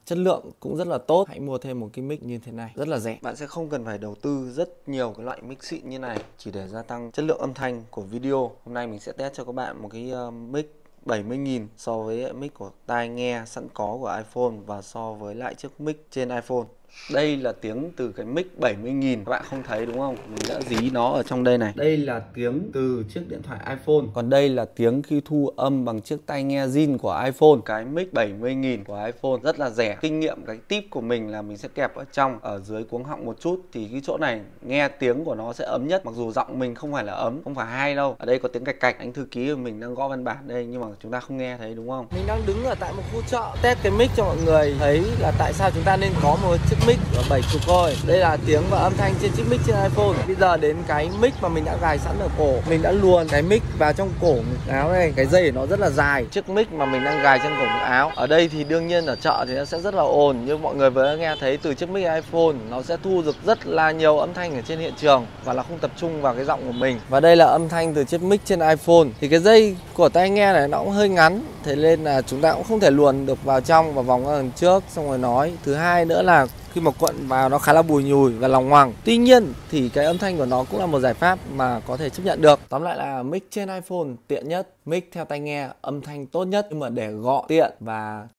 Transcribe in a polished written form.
chất lượng cũng rất là tốt. Hãy mua thêm một cái mic như thế này, rất là rẻ. Bạn sẽ không cần phải đầu tư rất nhiều cái loại mic xịn như này chỉ để gia tăng chất lượng âm thanh của video. Hôm nay mình sẽ test cho các bạn một cái mic 70.000 so với mic của tai nghe sẵn có của iPhone và so với lại chiếc mic trên iPhone. Đây là tiếng từ cái mic 70.000, các bạn không thấy đúng không? Mình đã dí nó ở trong đây này. Đây là tiếng từ chiếc điện thoại iPhone. Còn đây là tiếng khi thu âm bằng chiếc tai nghe zin của iPhone. Cái mic 70.000 của iPhone rất là rẻ. Kinh nghiệm cái tip của mình là mình sẽ kẹp ở trong, ở dưới cuống họng một chút, thì cái chỗ này nghe tiếng của nó sẽ ấm nhất. Mặc dù giọng mình không phải là ấm, không phải hay đâu. Ở đây có tiếng cạch cạch, anh thư ký của mình đang gõ văn bản đây nhưng mà chúng ta không nghe thấy đúng không? Mình đang đứng ở tại một khu chợ test cái mic cho mọi người thấy là tại sao chúng ta nên có một chiếc mic ở 70 thôi. Đây là tiếng và âm thanh trên chiếc mic trên iPhone. Bây giờ đến cái mic mà mình đã gài sẵn ở cổ. Mình đã luồn cái mic vào trong cổ áo này. Cái dây của nó rất là dài. Chiếc mic mà mình đang gài trên cổ áo. Ở đây thì đương nhiên ở chợ thì nó sẽ rất là ồn, nhưng mọi người vừa nghe thấy từ chiếc mic iPhone nó sẽ thu được rất là nhiều âm thanh ở trên hiện trường và là không tập trung vào cái giọng của mình. Và đây là âm thanh từ chiếc mic trên iPhone. Thì cái dây của tai nghe này nó cũng hơi ngắn, thế nên là chúng ta cũng không thể luồn được vào trong và vòng ra đằng trước xong rồi nói. Thứ hai nữa là khi mà cuộn vào nó khá là bùi nhùi và lòng ngoằng. Tuy nhiên thì cái âm thanh của nó cũng là một giải pháp mà có thể chấp nhận được. Tóm lại là mic trên iPhone tiện nhất, mic theo tai nghe âm thanh tốt nhất, nhưng mà để gọn, tiện và